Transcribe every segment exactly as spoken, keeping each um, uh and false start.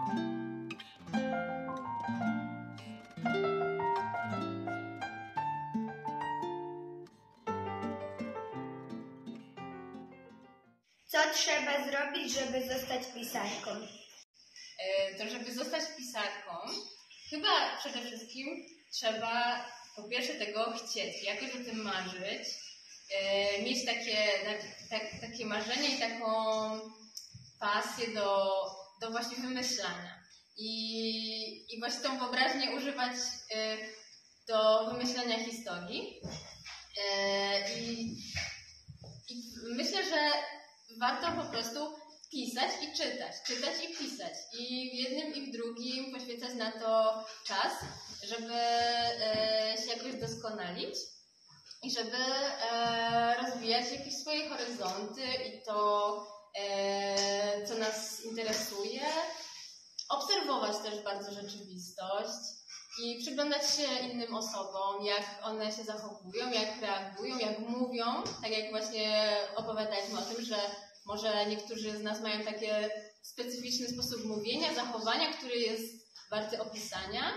Co trzeba zrobić, żeby zostać pisarką? To żeby zostać pisarką, chyba przede wszystkim trzeba po pierwsze tego chcieć, jakoś o tym marzyć, mieć takie, tak, takie marzenie i taką pasję do, do właśnie wymyślania. I, i właśnie tą wyobraźnię używać do wymyślania historii. I, i myślę, że warto po prostu pisać i czytać, czytać i pisać. I w jednym i w drugim poświęcać na to czas, żeby e, się jakoś doskonalić i żeby e, rozwijać jakieś swoje horyzonty i to, e, co nas interesuje. Obserwować też bardzo rzeczywistość i przyglądać się innym osobom, jak one się zachowują, jak reagują, jak mówią. Tak jak właśnie opowiadaliśmy o tym, że może niektórzy z nas mają taki specyficzny sposób mówienia, zachowania, który jest warty opisania.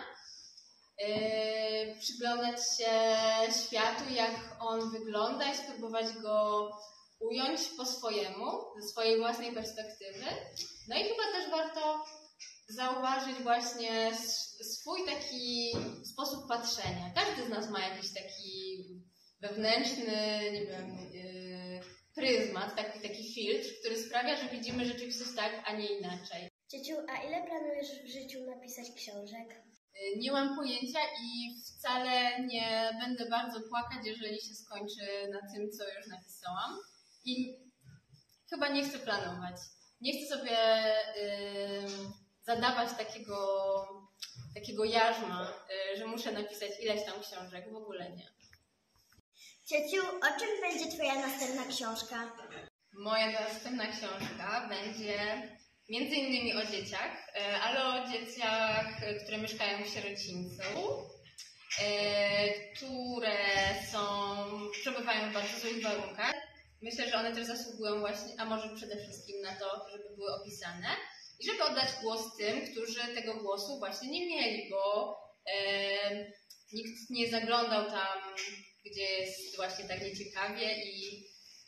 Yy, przyglądać się światu, jak on wygląda i spróbować go ująć po swojemu, ze swojej własnej perspektywy. No i chyba też warto zauważyć właśnie swój taki sposób patrzenia. Każdy z nas ma jakiś taki wewnętrzny, nie wiem, yy, pryzmat, taki, taki filtr, który sprawia, że widzimy rzeczywistość tak, a nie inaczej. Ciociu, a ile planujesz w życiu napisać książek? Nie mam pojęcia i wcale nie będę bardzo płakać, jeżeli się skończy na tym, co już napisałam. I chyba nie chcę planować. Nie chcę sobie yy, zadawać takiego, takiego jarzma, yy, że muszę napisać ileś tam książek. W ogóle nie. Ciociu, o czym będzie twoja następna książka? Moja następna książka będzie między innymi o dzieciach, ale o dzieciach, które mieszkają w sierocińcu, które są, przebywają w bardzo złych warunkach. Myślę, że one też zasługują właśnie, a może przede wszystkim na to, żeby były opisane i żeby oddać głos tym, którzy tego głosu właśnie nie mieli, bo e, nikt nie zaglądał tam, gdzie jest właśnie tak nieciekawie i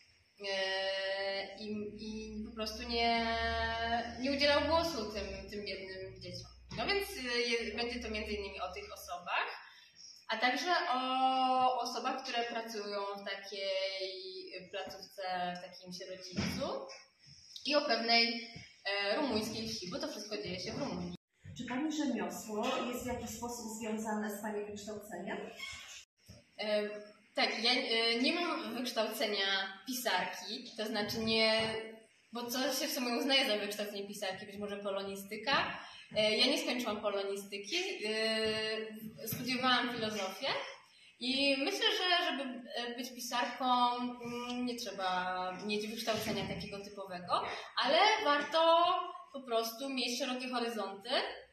I, i po prostu nie, nie udzielał głosu tym, tym biednym dzieciom. No więc je, będzie to między innymi o tych osobach, a także o osobach, które pracują w takiej placówce, w takim sierocińcu i o pewnej e, rumuńskiej wsi, bo to wszystko dzieje się w Rumunii. Czy Pani rzemiosło jest w jakiś sposób związane z Pani wykształceniem? E, Tak, ja nie mam wykształcenia pisarki, to znaczy nie, bo co się w sumie uznaje za wykształcenie pisarki, być może polonistyka. Ja nie skończyłam polonistyki, studiowałam filozofię i myślę, że żeby być pisarką nie trzeba mieć wykształcenia takiego typowego, ale warto po prostu mieć szerokie horyzonty.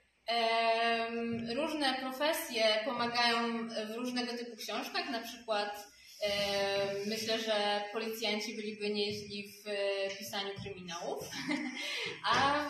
Różne profesje pomagają w różnego typu książkach, na przykład myślę, że policjanci byliby nieźli w pisaniu kryminałów, A,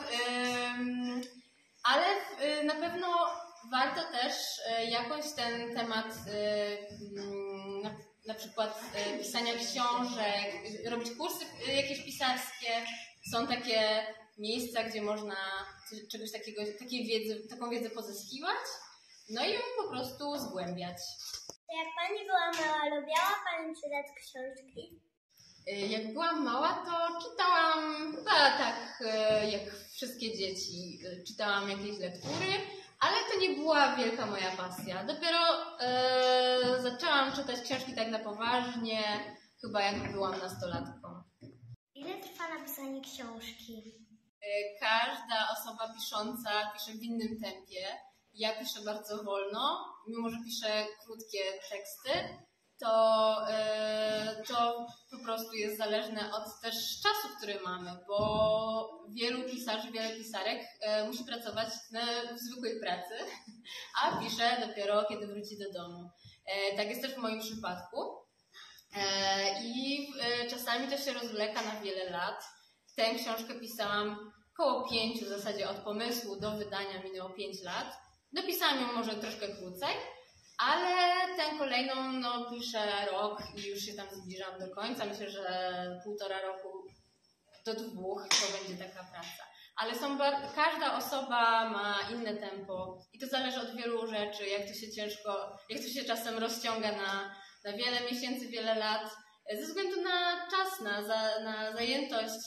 ale na pewno warto też jakoś ten temat na, na przykład pisania książek, robić kursy jakieś pisarskie, są takie miejsca, gdzie można czegoś takiego, takiej wiedzy, taką wiedzę pozyskiwać, no i ją po prostu zgłębiać. Jak Pani była mała, lubiała Pani czytać książki? Jak byłam mała, to czytałam, chyba tak jak wszystkie dzieci, czytałam jakieś lektury, ale to nie była wielka moja pasja. Dopiero e, zaczęłam czytać książki tak na poważnie, chyba jak byłam nastolatką. Ile trwa napisanie książki? Każda osoba pisząca pisze w innym tempie. Ja piszę bardzo wolno, mimo że piszę krótkie teksty, to, yy, to po prostu jest zależne od też czasu, który mamy, bo wielu pisarzy, wiele pisarek yy, musi pracować na, w zwykłej pracy, a pisze dopiero kiedy wróci do domu. Yy, tak jest też w moim przypadku. Yy, I yy, czasami to się rozwleka na wiele lat. Tę książkę pisałam koło pięciu w zasadzie od pomysłu do wydania minęło pięć lat. Dopisałam ją może troszkę krócej, ale tę kolejną no, piszę rok i już się tam zbliżam do końca. Myślę, że półtora roku do dwóch to będzie taka praca. Ale są każda osoba ma inne tempo i to zależy od wielu rzeczy, jak to się ciężko, jak to się czasem rozciąga na, na wiele miesięcy, wiele lat, ze względu na czas, na, za, na zajętość.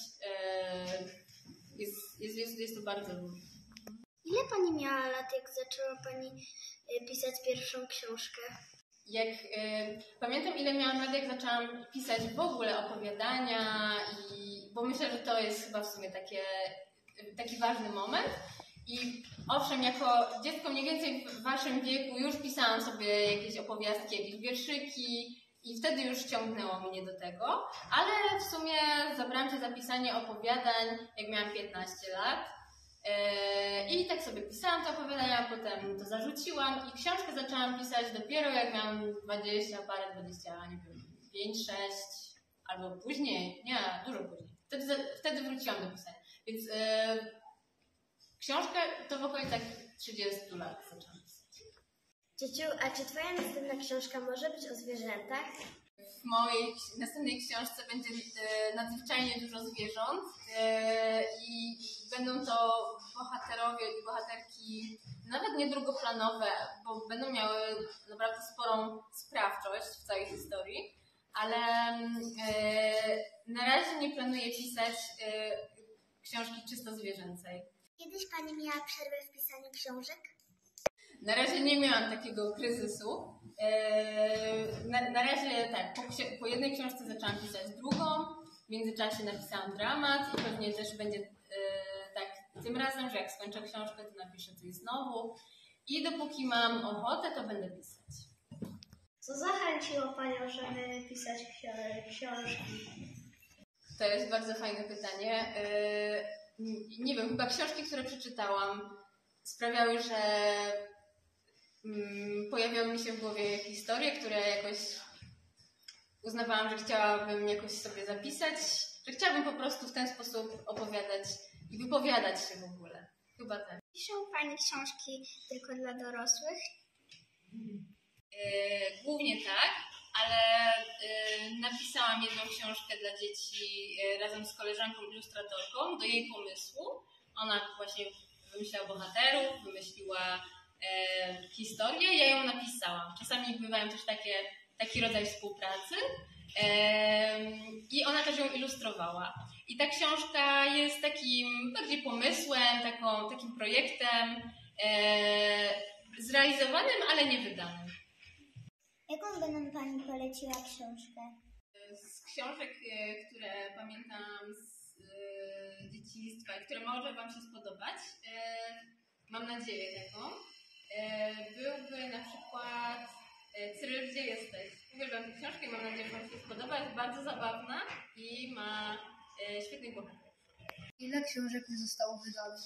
Jest, jest, jest, jest to bardzo różne. Ile Pani miała lat, jak zaczęła Pani pisać pierwszą książkę? Jak, y, pamiętam, ile miałam lat, jak zaczęłam pisać w ogóle opowiadania, i, bo myślę, że to jest chyba w sumie takie, taki ważny moment. I owszem, jako dziecko mniej więcej w waszym wieku już pisałam sobie jakieś opowiastki, jakieś wierszyki i wtedy już ciągnęło mnie do tego, ale w sumie zabrałam się za pisanie opowiadań, jak miałam piętnaście lat. I tak sobie pisałam te opowiadania, potem to zarzuciłam i książkę zaczęłam pisać dopiero jak miałam dwadzieścia parę, dwadzieścia, nie wiem, pięć, sześć, albo później, nie, dużo później. Wtedy, wtedy wróciłam do pisania. Więc yy, książkę to w okolicach trzydziestu lat zaczęłam pisać. Ciociu, a czy Twoja następna książka może być o zwierzętach? W mojej następnej książce będzie e, nadzwyczajnie dużo zwierząt e, i będą to bohaterowie i bohaterki nawet nie drugoplanowe, bo będą miały naprawdę sporą sprawczość w całej historii, ale e, na razie nie planuję pisać e, książki czysto zwierzęcej. Kiedyś Pani miała przerwę w pisaniu książek? Na razie nie miałam takiego kryzysu. Na, na razie tak, po, po jednej książce zaczęłam pisać drugą, w międzyczasie napisałam dramat i pewnie też będzie tak tym razem, że jak skończę książkę, to napiszę coś znowu i dopóki mam ochotę, to będę pisać. Co zachęciło Panią, żeby pisać książki? To jest bardzo fajne pytanie. Nie wiem, chyba książki, które przeczytałam, sprawiały, że pojawiały mi się w głowie historie, które jakoś uznawałam, że chciałabym jakoś sobie zapisać, że chciałabym po prostu w ten sposób opowiadać i wypowiadać się w ogóle. Chyba tak. Piszą Pani książki tylko dla dorosłych? Yy, głównie tak, ale yy, napisałam jedną książkę dla dzieci yy, razem z koleżanką ilustratorką do jej pomysłu. Ona właśnie wymyśliła bohaterów, wymyśliła E, historię, ja ją napisałam. Czasami bywają też takie, taki rodzaj współpracy e, i ona też ją ilustrowała. I ta książka jest takim bardziej pomysłem, taką, takim projektem e, zrealizowanym, ale nie wydanym. Jaką by nam Pani poleciła książkę? Z książek, e, które pamiętam z e, dzieciństwa i które może Wam się spodobać, e, mam nadzieję taką, byłby na przykład Cyryl, gdzie jesteś? Uwielbiam tę książkę i mam nadzieję, że Wam się spodoba. Jest bardzo zabawna i ma świetnych bohaterów. Ile książek nie zostało wydanych?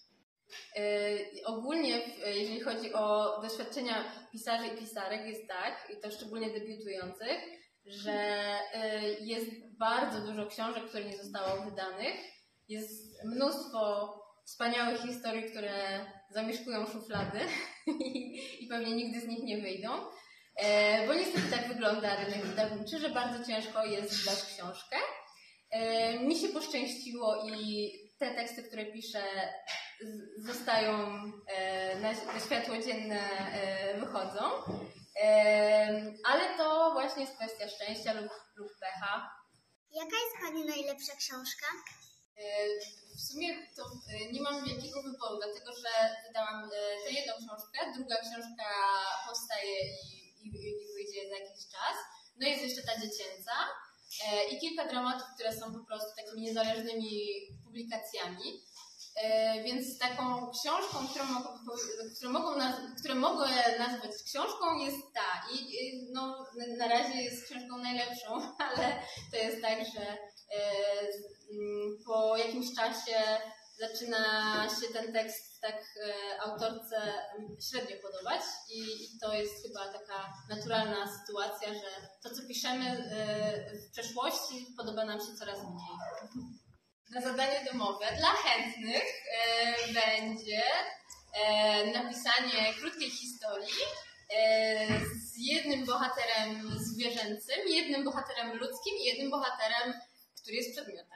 Yy, ogólnie, jeżeli chodzi o doświadczenia pisarzy i pisarek, jest tak, i to szczególnie debiutujących, że yy, jest bardzo dużo książek, które nie zostało wydanych. Jest mnóstwo wspaniałych historii, które zamieszkują szuflady i, i pewnie nigdy z nich nie wyjdą. E, bo niestety tak wygląda rynek wydawniczy, że bardzo ciężko jest wydać książkę. E, mi się poszczęściło i te teksty, które piszę, z, zostają e, na, na światło dzienne, e, wychodzą. E, ale to właśnie jest kwestia szczęścia lub, lub pecha. Jaka jest Pani najlepsza książka? W sumie to nie mam wielkiego wyboru, dlatego że wydałam tę jedną książkę, druga książka powstaje i, i, i wyjdzie za jakiś czas. No jest jeszcze ta dziecięca i kilka dramatów, które są po prostu takimi niezależnymi publikacjami. Więc taką książką, którą, którą, mogą naz którą mogę nazwać książką, jest ta. I no, na razie jest książką najlepszą, ale to jest tak, że po jakimś czasie zaczyna się ten tekst tak autorce średnio podobać i, i to jest chyba taka naturalna sytuacja, że to, co piszemy w przeszłości, podoba nam się coraz mniej. Na zadanie domowe dla chętnych e, będzie e, napisanie krótkiej historii e, z jednym bohaterem zwierzęcym, jednym bohaterem ludzkim i jednym bohaterem, który jest przedmiotem.